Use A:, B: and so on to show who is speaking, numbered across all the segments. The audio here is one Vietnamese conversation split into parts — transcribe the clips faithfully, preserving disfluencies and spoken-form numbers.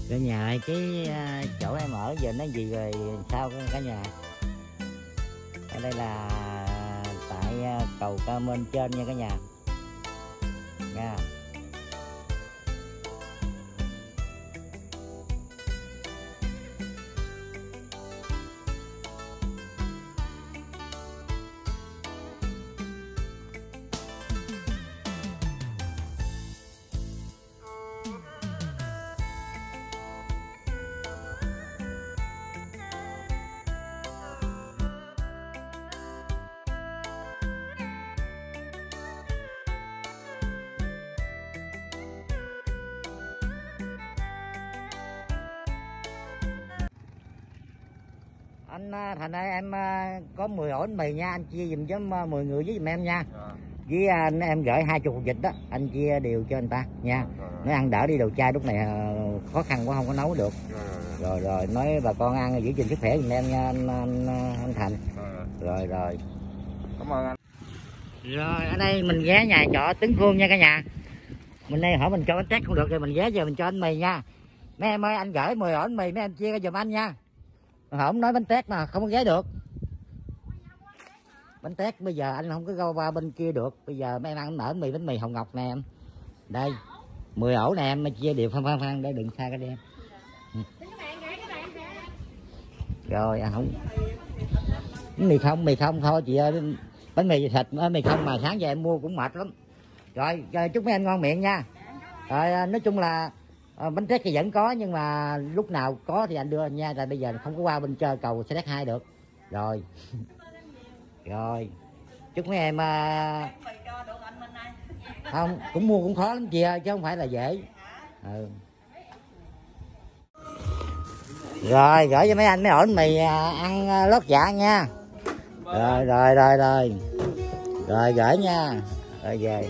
A: Cả nhà ơi, cái chỗ em ở giờ nó gì rồi sao cả nhà? Ở đây là tại cầu Ca Mên trên nha cả nhà. Nha. Anh Thành ơi, em có mười ổ bánh mì nha, anh chia dùm cho mười người với dùm em nha. Rồi. Với anh em gửi hai chục hộp vịt đó, anh chia đều cho người ta nha. Rồi, rồi. Nói ăn đỡ đi đồ chai lúc này khó khăn quá không có nấu được. Rồi rồi, rồi, rồi. Nói bà con ăn giữ gìn sức khỏe dùm em nha anh, anh, anh Thành. Rồi. rồi rồi.
B: Cảm ơn anh.
A: Rồi ở đây mình ghé nhà trọ Tấn Phương nha cả nhà. Mình đây hỏi mình cho bánh tét không được rồi mình ghé giờ mình cho anh mì nha. Mấy em ơi, anh gửi mười ổ bánh mì mấy em chia cho dùm anh nha. Không nói bánh tét mà không có ghé được. Bánh tét bây giờ anh không có go qua bên kia được. Bây giờ mấy em ăn bánh mì bánh mì Hồng Ngọc nè em. Đây mười ổ nè em, chia đều phan phan phan để đừng xa cái em. Ừ. Rồi à, không bánh mì không mì không thôi chị ơi, bánh mì thịt bánh mì không mà sáng giờ em mua cũng mệt lắm. Rồi, rồi chúc mấy em ngon miệng nha. Rồi nói chung là à, bánh tét thì vẫn có nhưng mà lúc nào có thì anh đưa anh nha, tại bây giờ không có qua bên chơi cầu xe đét hai được. Rồi. Rồi. Chúc mấy em à... không, cũng mua cũng khó lắm chị ơi chứ không phải là dễ. Ừ. Rồi, gửi cho mấy anh mấy ổ bánh mì à, ăn à, lót dạ nha. Rồi rồi rồi rồi. Rồi gửi nha. Rồi về.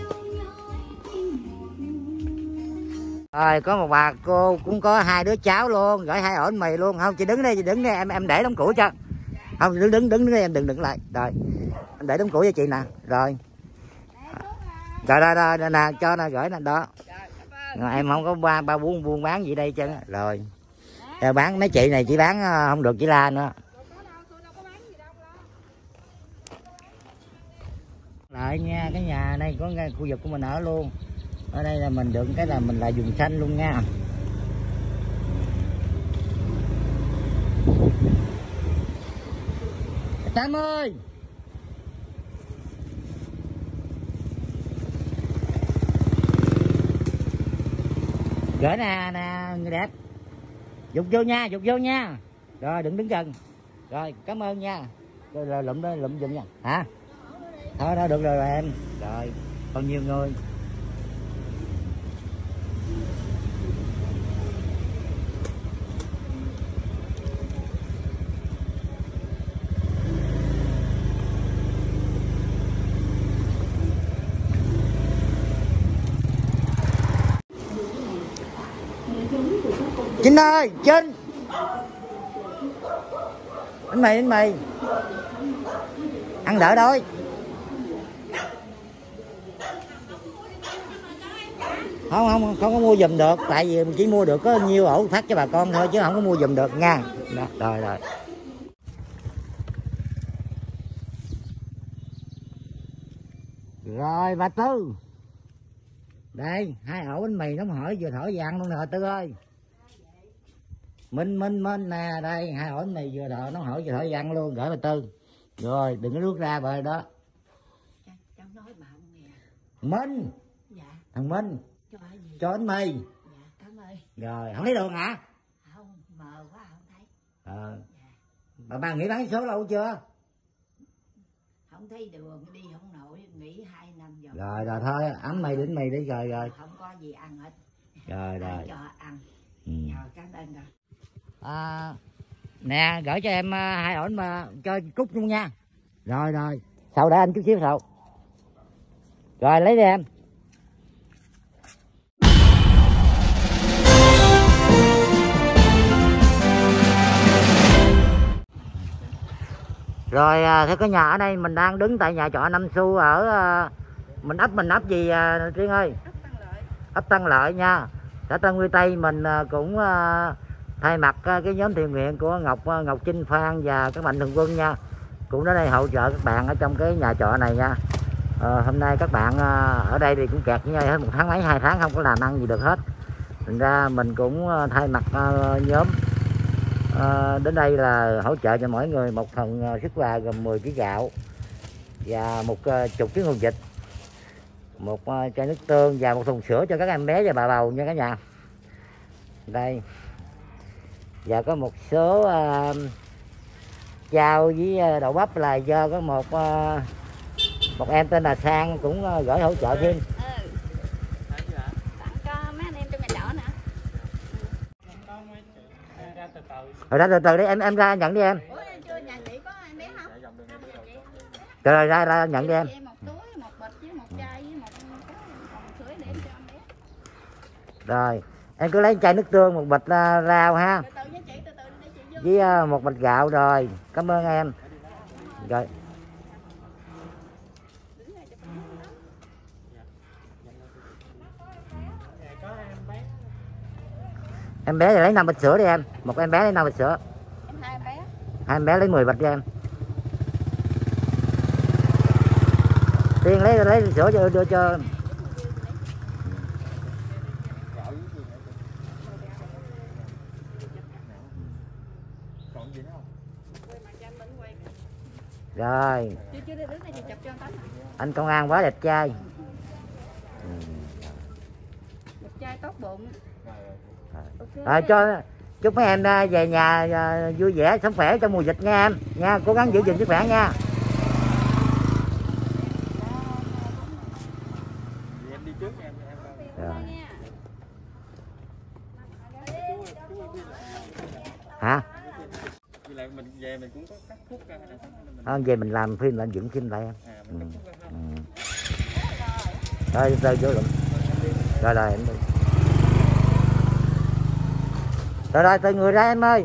A: Rồi có một bà cô cũng có hai đứa cháu luôn, gửi hai ổ bánh mì luôn. Không chị đứng đây, chị đứng đây em em để đống củi cho. Không đứng đứng đứng đây em đừng đừng lại. Rồi. Em để đống củi cho chị nè. Rồi. Rồi rồi rồi, rồi nè cho nè gửi nè đó. Rồi, em không có ba ba buôn buôn bán gì đây chứ. Rồi. Rồi bán mấy chị này chỉ bán không được chỉ la nữa. Lại nha, cái nhà đây có ngay khu vực của mình ở luôn. Ở đây là mình được cái là mình là vùng xanh luôn nha. Tám ơi. Gửi nè nè người đẹp. Dục vô nha, dục vô nha. Rồi đừng đứng gần. Rồi cảm ơn nha. Rồi, rồi lụm đó lụm giùm nha. Hả? Thôi đó được rồi, rồi em. Rồi còn nhiều người. Trinh ơi, Trinh. Bánh mì, bánh mì. Ăn đỡ đôi. Không, không, không có mua giùm được. Tại vì mình chỉ mua được có nhiêu ổ phát cho bà con thôi chứ không có mua giùm được nha. Đó, rồi, rồi. Rồi bà Tư. Đây, hai ổ bánh mì nóng hổi vừa thổi vừa ăn luôn nè Tư ơi. Minh Minh Minh nè, đây hai ổ bánh mì vừa đợi nóng hổi vừa thổi vừa ăn luôn, gửi bà Tư. Rồi đừng có rước ra bờ đó.
C: Cháu nói mà không nghe.
A: Minh.
C: Dạ.
A: Thằng Minh.
C: Cho gì?
A: Cho bánh mì.
C: Dạ, cảm ơn.
A: Rồi, không thấy đường hả?
C: Không, mờ quá không thấy.
A: Ờ. Dạ. Bà bà nghỉ bán số lâu chưa?
C: Không thấy đường, đi không nổi, nghỉ hai năm rồi.
A: Rồi rồi thôi, ấm mì đến mì đi rồi rồi.
C: Không có gì ăn hết.
A: Rồi rồi.
C: Cho ăn.
A: Ừ.
C: Rồi, cảm ơn rồi.
A: À, nè, gửi cho em uh, hai ổ mà cho Cúc luôn nha. Rồi rồi. Sau để anh chút xíu sau. Rồi lấy đi em. Rồi à, thưa cả nhà, ở đây mình đang đứng tại nhà trọ Năm Xu ở à, mình ấp mình ấp gì à, Riêng ơi?
C: Ấp Tân Lợi.
A: Ấp Tân Lợi nha. xã Tân Quy Tây mình cũng thay mặt cái nhóm thiện nguyện của Ngọc Ngọc Trinh Phan và các mạnh thường quân nha, cũng đến đây hỗ trợ các bạn ở trong cái nhà trọ này nha. À, hôm nay các bạn ở đây thì cũng kẹt với nhau hết một tháng mấy hai tháng không có làm ăn gì được hết, thành ra mình cũng thay mặt nhóm à, đến đây là hỗ trợ cho mỗi người một phần sức quà gồm mười ký gạo và một chục ký nguồn vịt, một chai nước tương và một thùng sữa cho các em bé và bà bầu nha cả nhà. Đây, và có một số uh, chao với đậu bắp là do có một uh, một em tên là Sang cũng uh, gửi hỗ trợ thêm. Rồi đó, từ từ đi em em ra nhận đi em. Rồi, rồi ra ra nhận đi em. Rồi em cứ lấy chai nước tương, một bịch uh, rau ha, với uh, một bịch gạo. Rồi cảm ơn em. Rồi em bé thì lấy năm bịch sữa đi em, một em bé lấy năm bịch sữa. Hai em bé, hai em bé lấy mười bịch cho em. Tiên lấy lấy sữa cho đưa cho. Rồi anh công an quá đẹp trai,
C: đẹp trai tốt bụng.
A: Rồi cho chúc mấy em về nhà vui vẻ sống khỏe trong mùa dịch nha em nha, cố gắng giữ gìn sức khỏe nha. Rồi. Hả?
B: Mình về mình cũng có cắt khúc ra.
A: À, về mình làm phim lại dựng phim lại em. À, ừ. Ừ. Rồi rồi vô rồi. Rồi rồi em đi. Rồi rồi từ người ra em ơi.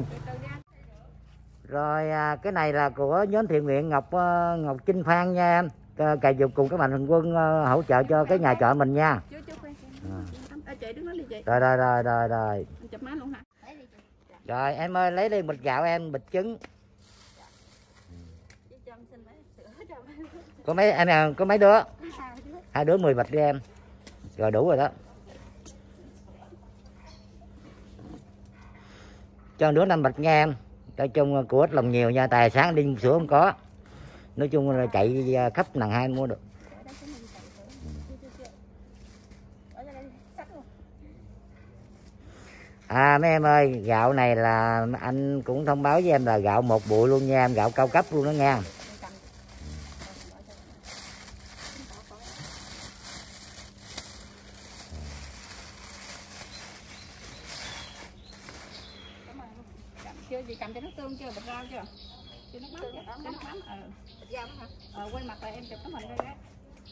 A: Rồi à, cái này là của nhóm thiện nguyện Ngọc uh, Ngọc Trinh Phan nha em. Cài dục cùng các mạnh thường quân uh, hỗ trợ cho cái nhà trọ mình nha. Rồi rồi rồi rồi rồi. Rồi em ơi lấy đi bịch gạo em, bịch trứng. Có mấy anh em có mấy đứa? Hai đứa mười bịch đi em. Rồi đủ rồi đó. Cho đứa năm bịch nha em. Nói chung của ít lòng nhiều nha, tài sáng đi sữa không có. Nói chung là chạy khắp nàng hai mua được. À mấy em ơi, gạo này là anh cũng thông báo với em là gạo một bụi luôn nha em, gạo cao cấp luôn đó nha.
C: Chưa gì cầm cho nước tương chưa, bịch rau chưa? Chưa nước mắm chưa? Chưa nước mắm. Ờ. Bịch rau hả? Ờ quay mặt lại em chụp tấm hình ra đấy.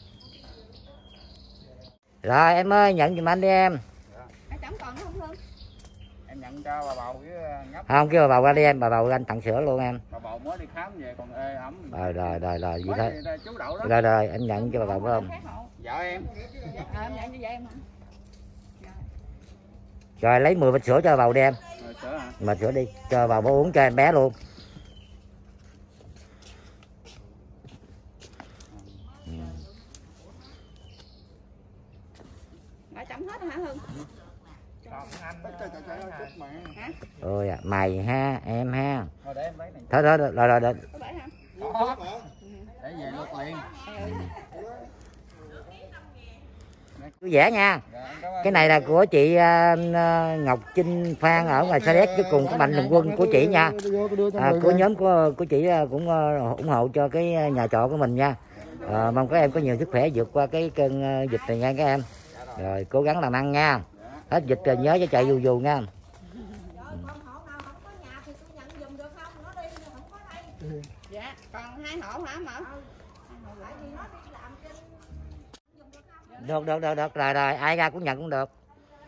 A: Rồi em ơi, nhận giùm anh đi em.
C: Cái chấm còn nó không Hương?
B: Em nhận cho bà bầu với ngấp.
A: Không, kêu bà bầu ra đi em, bà bầu anh tặng sữa luôn em.
B: Bà bầu mới đi khám về còn ê ấm.
A: Rồi rồi rồi rồi gì thế?
B: Chú Đậu đó.
A: Rồi rồi anh nhận cho bà bầu phải không?
B: Dạ em.
C: Ờ em nhận cho vậy em hả?
A: Rồi lấy mười bịch sữa cho bà bầu đi em.
B: Rồi sữa hả?
A: Mà sữa đi, cho bà bầu uống cho em bé luôn.
C: Đã chấm hết hả Hương?
A: Ôi à, mày ha, em ha.
B: Thôi để em lấy này.
A: Thôi thôi rồi rồi rồi.
C: Có bảy hả?
B: Đó. Để về luôn liền.
A: Vui vẻ nha. Cái này là của chị uh, Ngọc Trinh Phan ở ngoài Sa Đéc với cùng các mạnh thường quân của chị nha. À, của nhóm của của chị cũng uh, ủng hộ cho cái nhà trọ của mình nha. À, mong các em có nhiều sức khỏe vượt qua cái cơn uh, dịch này nha các em. Rồi cố gắng làm ăn nha. Hết dịch rồi nhớ cho chạy dù dù nha.
C: Dạ, còn hai hộ hả mà?
A: Được được được được rồi rồi, ai ra cũng nhận cũng được.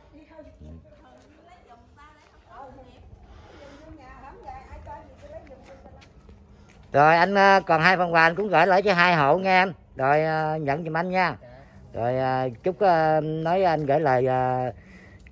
A: Rồi anh còn hai phần quà anh cũng gửi lại cho hai hộ nha em. Rồi nhận giùm anh nha. Rồi chúc nói anh gửi lời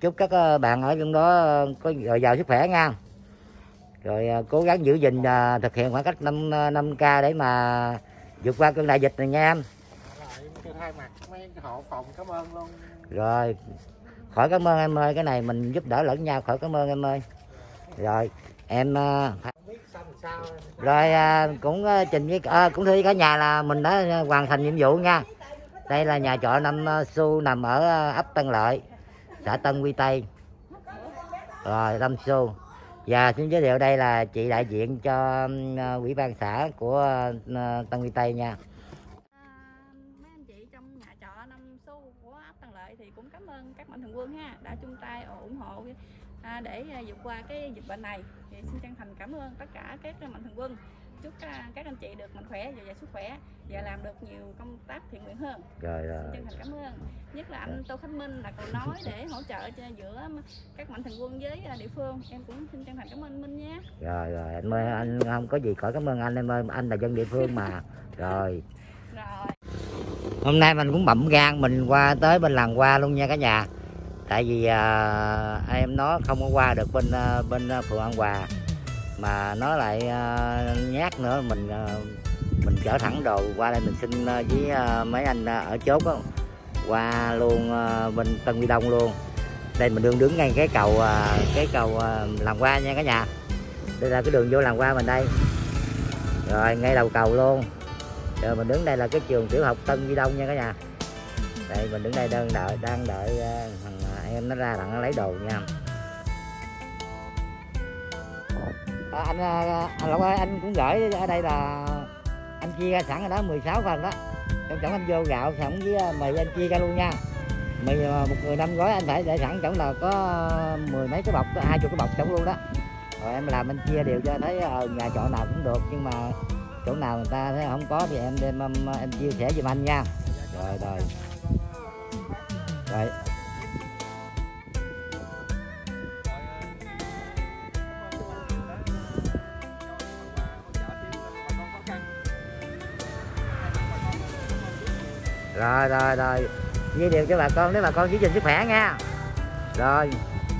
A: chúc các ờ, bạn ở trong đó ờ, có dồi dào sức khỏe nha. Rồi ờ, cố gắng giữ gìn ờ, thực hiện khoảng cách năm năm K để mà vượt qua cơn đại dịch này nha em.
B: Thay mặt mấy hộ phòng cảm ơn luôn.
A: Rồi khỏi cảm ơn em ơi, cái này mình giúp đỡ lẫn nhau, khỏi cảm ơn em ơi. Rồi em ờ, rồi à, cũng uh, trình với à, cũng thưa với cả nhà là mình đã hoàn thành nhiệm vụ nha. Đây là nhà trọ Năm Xu nằm ở uh, ấp Tân Lợi, xã Tân Quy Tây. Rồi Năm Xu. Và xin giới thiệu đây là chị đại diện cho uh, ủy ban xã của uh, Tân Quy Tây nha.
C: Mấy anh chị trong nhà trọ Năm Xu của ấp Tân Lợi thì cũng cảm ơn các mạnh thường quân ha, đã chung tay ủng hộ À, để à, vượt qua cái dịch bệnh này. Thì xin chân thành cảm ơn tất cả các mạnh thường quân, chúc à, các anh chị được mạnh khỏe, dồi dào sức khỏe và làm được nhiều công tác thiện nguyện hơn.
A: Rồi, rồi.
C: Xin chân thành cảm ơn, nhất là anh Tô Khánh Minh là cầu nói để hỗ trợ cho giữa các mạnh thường quân với địa phương. Em cũng xin chân thành cảm ơn Minh nha.
A: Rồi rồi anh ơi, anh không có gì khỏi cảm ơn anh em ơi, anh là dân địa phương mà. Rồi.
C: Rồi.
A: Hôm nay mình cũng bậm gan mình qua tới bên làng Hoa luôn nha cả nhà. Tại vì à, em nó không có qua được bên à, bên phường An Hòa mà nó lại à, nhát nữa, mình à, mình chở thẳng đồ qua đây mình xin à, với à, mấy anh à, ở chốt đó, qua luôn à, bên Tân Quy Đông luôn. Đây mình đương đứng ngay cái cầu à, cái cầu à, làng Hoa nha cả nhà. Đây là cái đường vô làng Hoa mình đây. Rồi ngay đầu cầu luôn. Rồi mình đứng đây là cái trường tiểu học Tân Quy Đông nha cả nhà. Đây mình đứng đây đang đợi đang đợi thằng em nó ra đặng nó lấy đồ nha. À, anh anh Lộc ơi, anh cũng gửi ở đây là anh chia ra sẵn rồi đó, mười sáu phần đó. Trong chổng anh vô gạo sẵn với mì anh chia ra luôn nha. Mì một người năm gói anh phải để sẵn chổng là có mười mấy cái bọc, có hai chục cái bọc chổng luôn đó. Rồi em làm anh chia đều cho thấy ở nhà trọ nào cũng được, nhưng mà chỗ nào người ta thấy không có thì em đem em, em chia sẻ giùm anh nha. Rồi rồi. Rồi. Rồi rồi rồi. Như điều cho bà con, nếu bà con giữ gìn sức khỏe nha. Rồi.